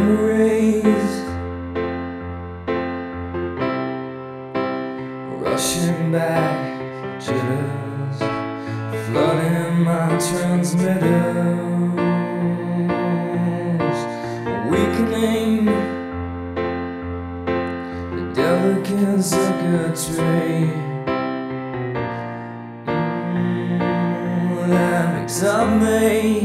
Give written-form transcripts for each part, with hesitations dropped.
memories rushing back, jitters flooding my transmitters, weakening the delicate circuitry that makes up me.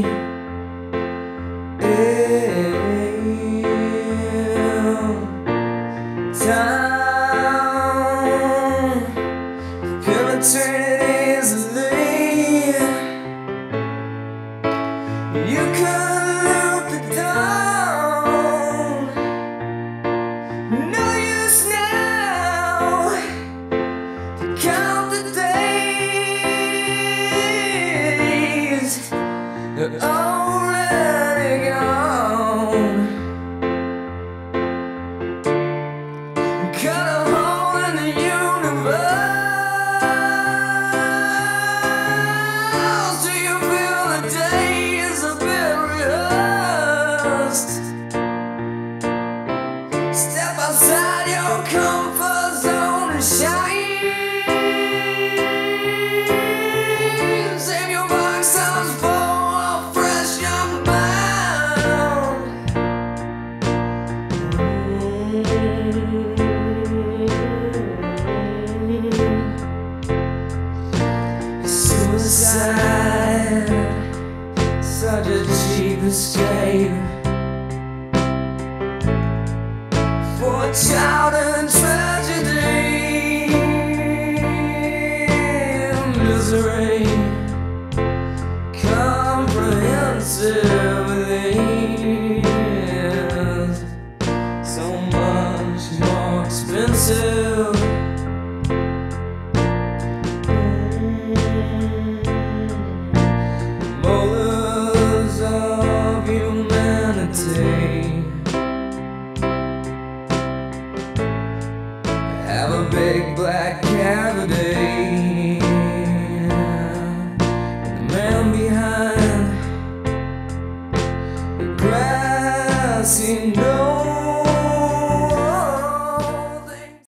Time penetrated easily. You could loop it down. No use now to count the days. They're already gone. Cut a hole in the universe. Do you feel the days have been rehearsed? Step outside your comfort zone and shine. Save your box sounds for fresh young bound. Suicide, such a cheap escape for a child in tragedy and misery, comprehensively is so much more expensive. Molars of humanity have a big black cavity, and the man behind the grass, he knows